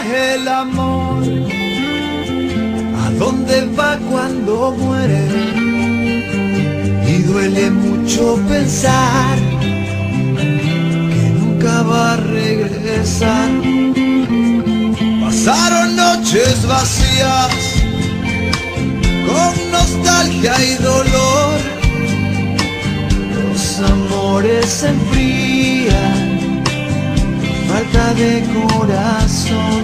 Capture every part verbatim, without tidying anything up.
el amor? ¿A dónde va cuando muere? Y duele mucho pensar que nunca va a regresar. Pasaron noches vacías con nostalgia y dolor. Los amores se enfrían, falta de corazón.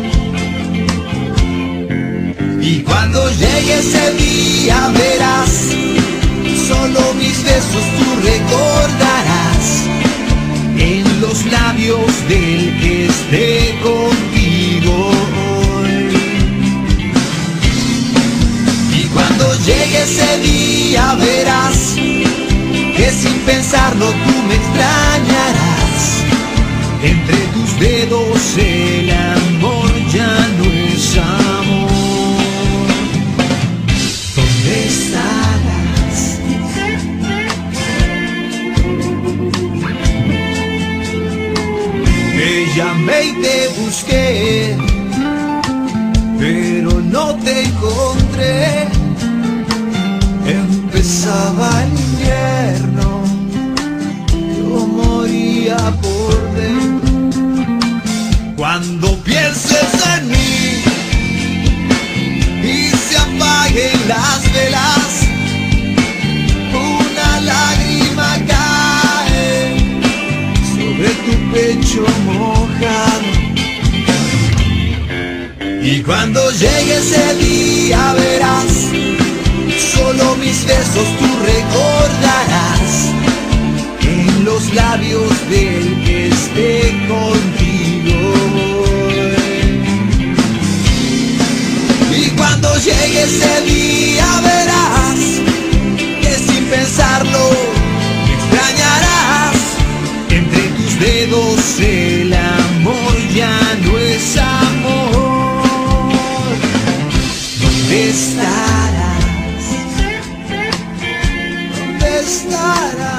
Y cuando llegue ese día verás, solo mis besos tú recordarás, en los labios del que esté contigo hoy. Y cuando llegue ese día verás que sin pensarlo tú me extrañarás. Entre tus dedos el amor ya no es amor. ¿Dónde estarás? Te llamé y te busqué, pero no te encontré. Empezaba el invierno, yo moría por dentro. Cuando pienses en mí y se apaguen las velas, una lágrima cae sobre tu pecho mojado. Y cuando llegue ese día verás, solo mis besos tú recordarás, en los labios del que esté contigo. Y cuando llegue ese día verás que sin pensarlo me extrañarás. Entre tus dedos el amor ya no es amor. ¿Dónde estarás? ¿Dónde estarás?